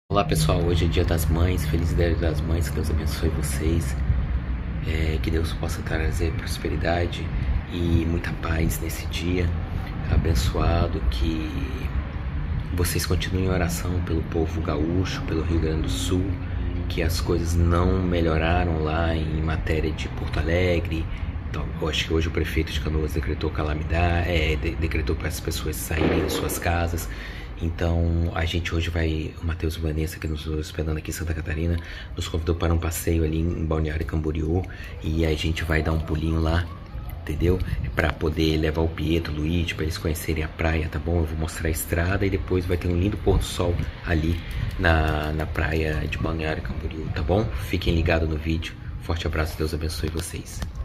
Olá pessoal, hoje é dia das mães, feliz dia das mães, que Deus abençoe vocês, que Deus possa trazer prosperidade e muita paz nesse dia abençoado, que vocês continuem em oração pelo povo gaúcho, pelo Rio Grande do Sul, que as coisas não melhoraram lá em matéria de Porto Alegre. Então, eu acho que hoje o prefeito de Canoas decretou calamidade, decretou para as pessoas saírem de suas casas. Então a gente hoje vai, o Matheus e Vanessa, que nos hospedando aqui em Santa Catarina, nos convidou para um passeio ali em Balneário Camboriú, e a gente vai dar um pulinho lá, entendeu? Para poder levar o Pietro, o Luigi, para eles conhecerem a praia, tá bom? Eu vou mostrar a estrada e depois vai ter um lindo pôr do sol ali na praia de Balneário Camboriú, tá bom? Fiquem ligados no vídeo. Forte abraço, Deus abençoe vocês.